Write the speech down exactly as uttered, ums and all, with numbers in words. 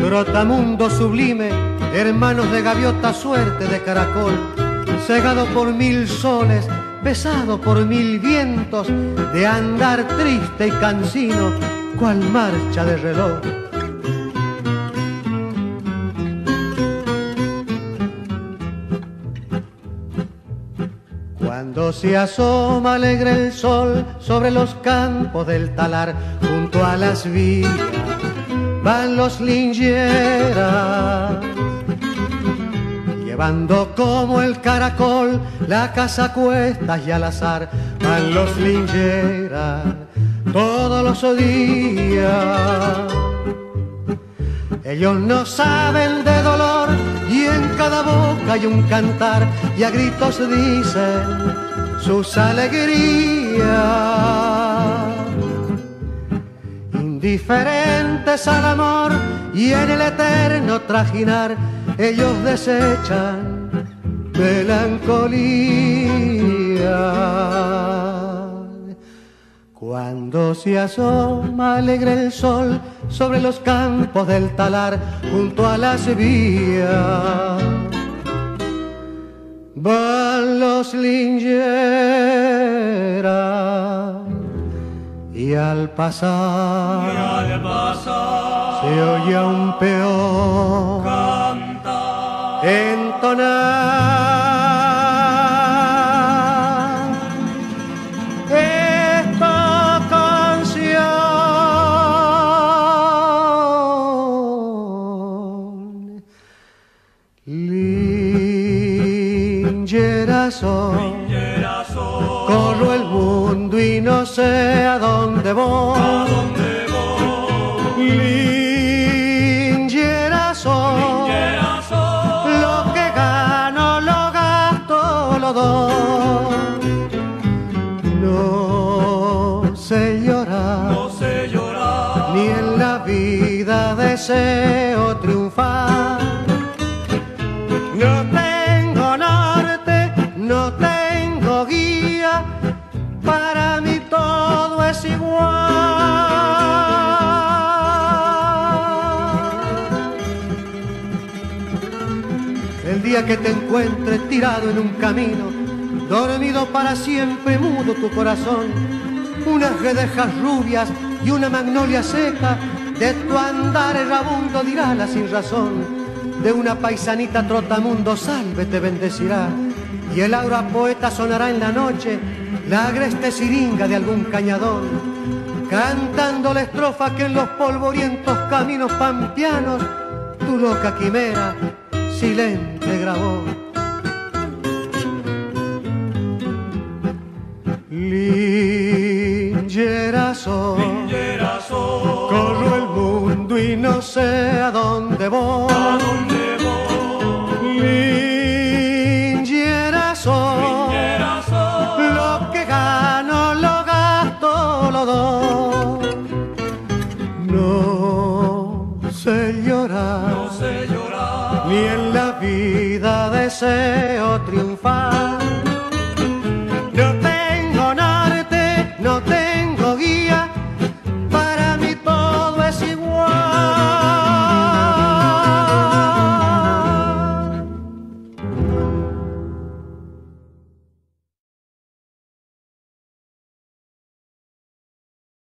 Trotamundo sublime, hermanos de gaviota, suerte de caracol, cegado por mil soles, besado por mil vientos, de andar triste y cansino, cual marcha de reloj. Cuando se asoma alegre el sol sobre los campos del talar, junto a las vías van los lingeras, llevando como el caracol la casa a cuestas y al azar. Van los lingeras todos los días. Ellos no saben de dolor y en cada boca hay un cantar, y a gritos dicen sus alegrías. Indiferentes al amor y en el eterno trajinar, ellos desechan melancolía. Cuando se asoma alegre el sol sobre los campos del talar, junto a las vías van los lingeras, y al pasar, y al pasar se oye a un peón cantar, entonar esta canción. Lingeras son, corro el mundo y no sé a dónde voy. ¿A dónde voy? Lingeras son, Lingeras son, lo que gano lo gasto, lo doy. No sé llorar, no sé llorar, ni en la vida deseo triunfar. No tengo norte, no tengo guía, para mí todo es igual. El día que te encuentres tirado en un camino, dormido para siempre, mudo tu corazón, unas guedejas rubias y una magnolia seca, de tu andar errabundo dirá la sin razón. De una paisanita trotamundo salve te bendecirá, y el aura poeta sonará en la noche, la agreste siringa de algún cañadón, cantando la estrofa que en los polvorientos caminos pampeanos tu loca quimera silente grabó. Lingeras son, Lingeras son, corro el mundo y no sé a dónde voy. ¿a dónde voy? Lingeras son, Lingeras son, lo que gano lo gasto, lo doy. No sé llorar, no sé llorar, ni en la vida deseo triunfar. No tengo norte, no tengo guía,